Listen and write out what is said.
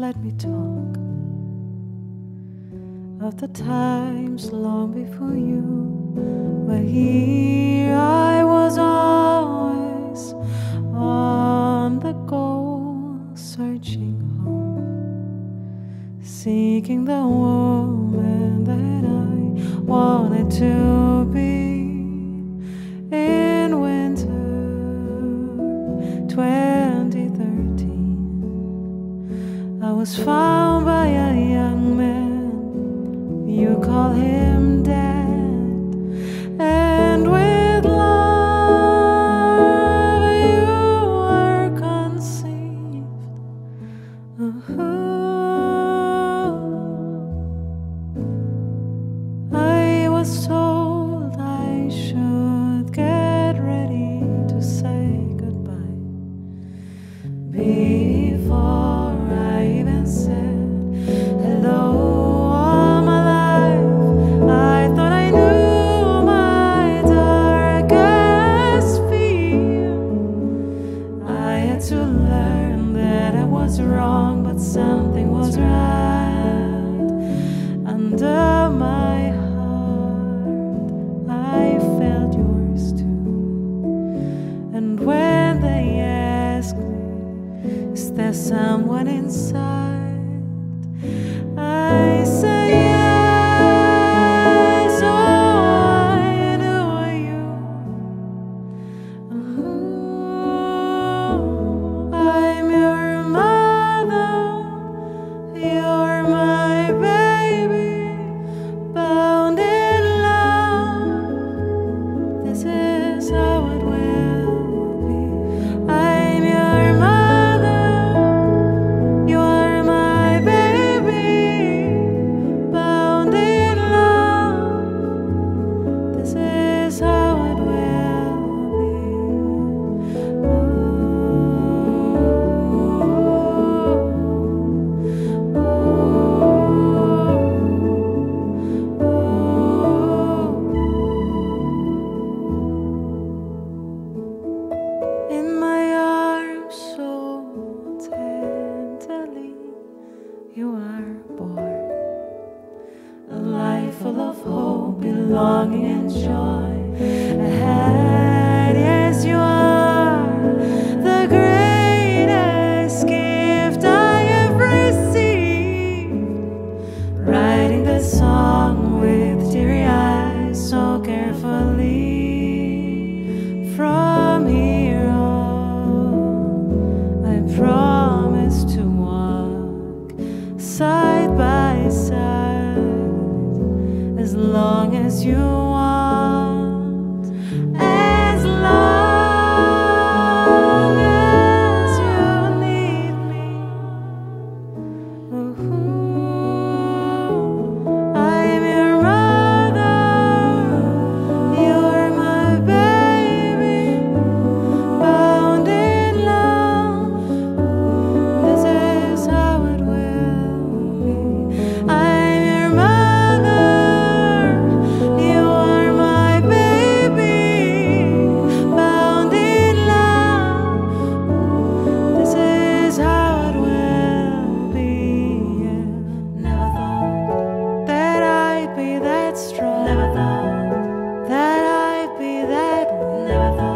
let me talk of the times long before you, but here I was always on the go, searching home, seeking the woman that I wanted to be. In winter 2013, I was found by a young man, you call him Dad, and with love you were conceived. I was told I should get ready to say goodbye before I even said hello. All my life I thought I knew my darkest fear. I had to learn that I was wrong, but something was right under my heart. I felt yours too. And when they asked me, is there someone inside? I say yes, oh, I knew you. I'm your mother, you're my baby, bound in love. This is how it will be. I'm your mother, you're my baby, bound in love. This is how it will be. In my arms so tenderly you are born, a life full of hope, belonging and joy ahead. Yes, you are the greatest gift I have received, writing the song with teary eyes so carefully. From here on, I promise to walk side by side as long as you want, as long as you need me. I'm your mother, you're my baby, bound in love. This is how it will be. I'm your mother, you are my baby, bound in love. This is how it will be. Yeah. Never thought that I'd be that strong. Never thought that I'd be that weak. Never thought